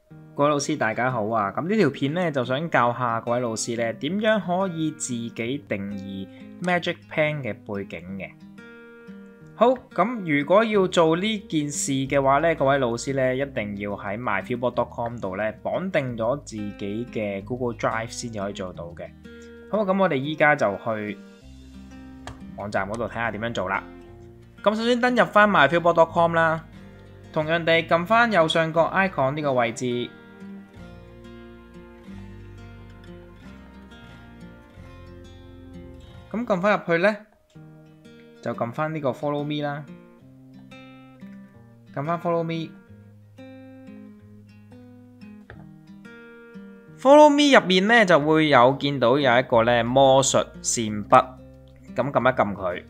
各位老師大家好啊！咁呢條片咧就想教下各位老師咧點樣可以自己定義 Magic Pen 嘅背景嘅。好，咁如果要做呢件事嘅話咧，各位老師咧一定要喺 myfeelboard.com 度咧綁定咗自己嘅 Google Drive 先至可以做到嘅。好，咁我哋依家就去網站嗰度睇下點樣做啦。咁首先登入翻 myfeelboard.com 啦，同樣地撳翻右上角 icon 呢個位置。咁撳翻入去呢，就撳翻呢個 Follow Me 啦，撳翻 Follow Me。Follow Me 入面呢，就會有見到有一個呢魔術線筆，咁撳一撳佢。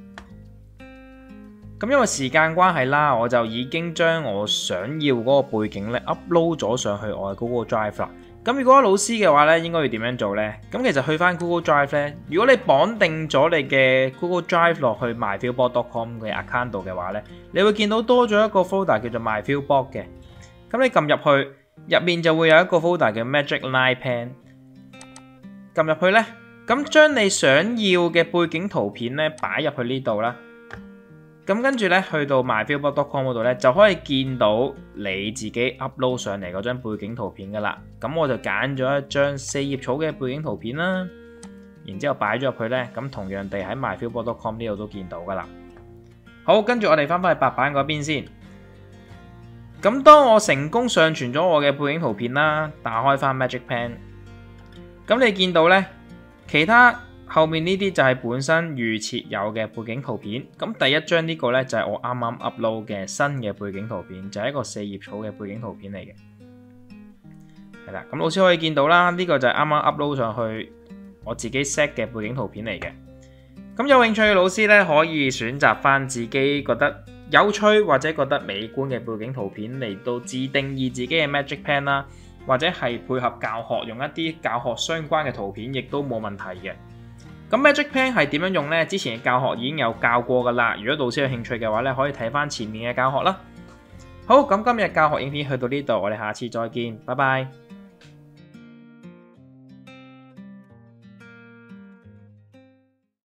咁因為時間關係啦，我就已經將我想要嗰個背景呢 upload 咗上去我嘅 Google Drive 啦。咁如果老師嘅話咧，應該要點樣做呢？咁其實去翻 Google Drive 咧，如果你綁定咗你嘅 Google Drive 落去 myfeelboard.com 嘅 account 度嘅話咧，你會見到多咗一個 folder 叫做 myfeelboard 嘅。咁你撳入去，入面就會有一個 folder 叫 Magic Line Pen。撳入去咧，咁將你想要嘅背景圖片咧擺入去呢度啦。咁跟住咧，去到 myfeelboard.com 嗰度咧，就可以見到你自己 upload 上嚟嗰張背景圖片噶啦。咁我就揀咗一張4葉草嘅背景圖片啦，然之後擺咗入去咧，咁同樣地喺 myfeelboard.com 呢度都見到噶啦。好，跟住我哋翻返去白板嗰邊先。咁當我成功上傳咗我嘅背景圖片啦，打開翻 Magic Pen， 咁你見到咧，其他後面呢啲就係本身預設有嘅背景圖片。咁第一張呢個呢，就係我啱啱 upload 嘅新嘅背景圖片，就係一個4葉草嘅背景圖片嚟嘅。係啦，咁老師可以見到啦，呢個就係啱啱 upload 上去我自己 set 嘅背景圖片嚟嘅。咁有興趣嘅老師呢，可以選擇翻自己覺得有趣或者覺得美觀嘅背景圖片嚟到自定義自己嘅 Magic Pen 啦，或者係配合教學用一啲教學相關嘅圖片，亦都冇問題嘅。咁 Magic Pen 係點樣用呢？之前嘅教學已經有教過噶啦。如果老師有興趣嘅話咧，可以睇翻前面嘅教學啦。好，咁今日教學影片去到呢度，我哋下次再見，拜拜。